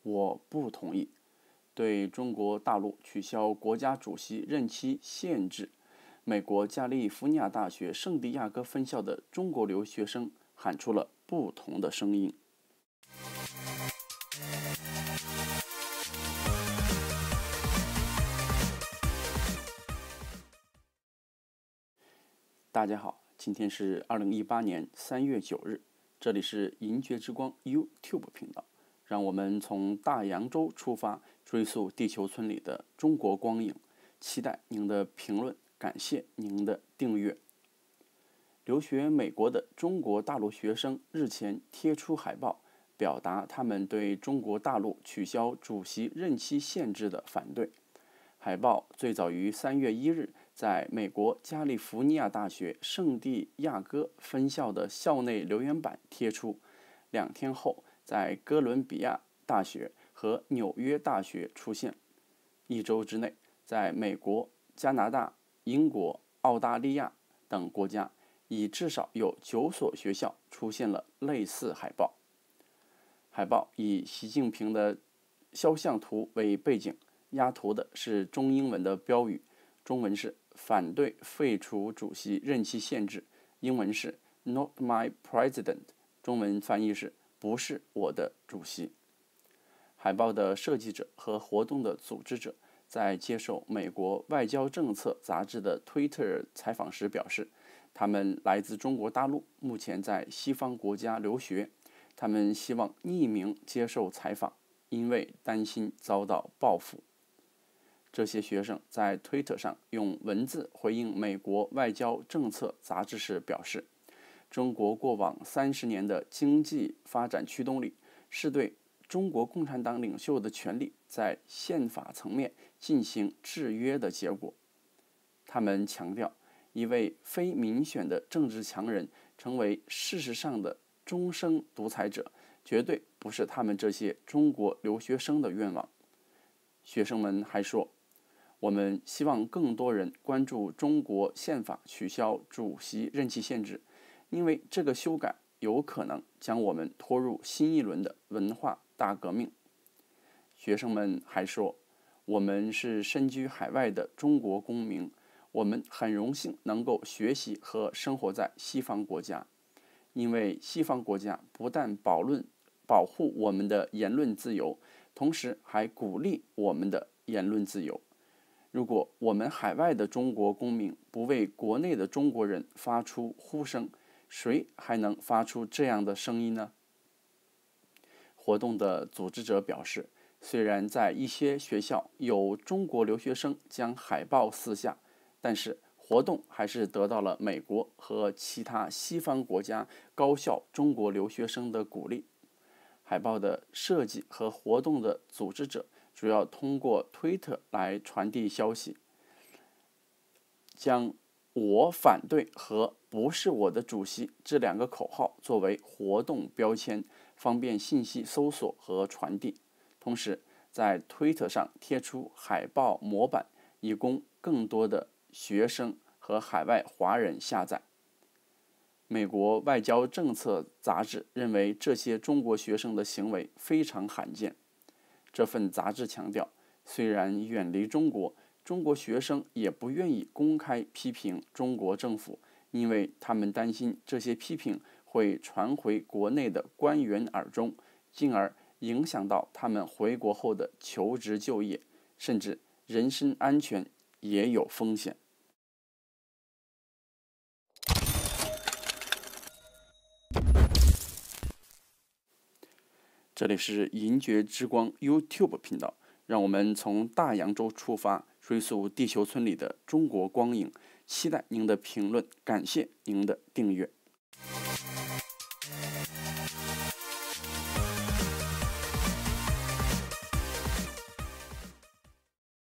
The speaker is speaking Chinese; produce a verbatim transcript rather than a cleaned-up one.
我不同意。对中国大陆取消国家主席任期限制，美国加利福尼亚大学圣地亚哥分校的中国留学生喊出了不同的声音。大家好，今天是二零一八年三月九日，这里是银爵之光 YouTube 频道，让我们从大洋洲出发，追溯地球村里的中国光影。期待您的评论，感谢您的订阅。留学美国的中国大陆学生日前贴出海报，表达他们对中国大陆取消主席任期限制的反对。海报最早于三月一日在美国加利福尼亚大学圣地亚哥分校的校内留言板贴出，两天后在哥伦比亚大学和纽约大学出现，一周之内在美国、加拿大、英国、澳大利亚等国家已至少有九所学校出现了类似海报。海报以习近平的肖像图为背景，压图的是中英文的标语，中文是反对废除主席任期限制，英文是 Not my president， 中文翻译是不是我的主席。海报的设计者和活动的组织者在接受美国外交政策杂志的推特采访时表示，他们来自中国大陆，目前在西方国家留学，他们希望匿名接受采访，因为担心遭到报复。这些学生在推特上用文字回应美国外交政策杂志时表示，中国过往三十年的经济发展驱动力是对中国共产党领袖的权利在宪法层面进行制约的结果。他们强调，一位非民选的政治强人成为事实上的终生独裁者，绝对不是他们这些中国留学生的愿望。学生们还说，我们希望更多人关注中国宪法取消主席任期限制，因为这个修改有可能将我们拖入新一轮的文化大革命。学生们还说，我们是身居海外的中国公民，我们很荣幸能够学习和生活在西方国家，因为西方国家不但保论保护我们的言论自由，同时还鼓励我们的言论自由。如果我们海外的中国公民不为国内的中国人发出呼声，谁还能发出这样的声音呢？活动的组织者表示，虽然在一些学校有中国留学生将海报撕下，但是活动还是得到了美国和其他西方国家高校中国留学生的鼓励。海报的设计和活动的组织者主要通过推特来传递消息，将我反对和不是我的主席这两个口号作为活动标签，方便信息搜索和传递。同时在推特上贴出海报模板，以供更多的学生和海外华人下载。美国外交政策杂志认为这些中国学生的行为非常罕见。这份杂志强调，虽然远离中国，中国学生也不愿意公开批评中国政府，因为他们担心这些批评会传回国内的官员耳中，进而影响到他们回国后的求职就业，甚至人身安全也有风险。这里是银爵之光 YouTube 频道，让我们从大洋洲出发，追溯地球村里的中国光影。期待您的评论，感谢您的订阅。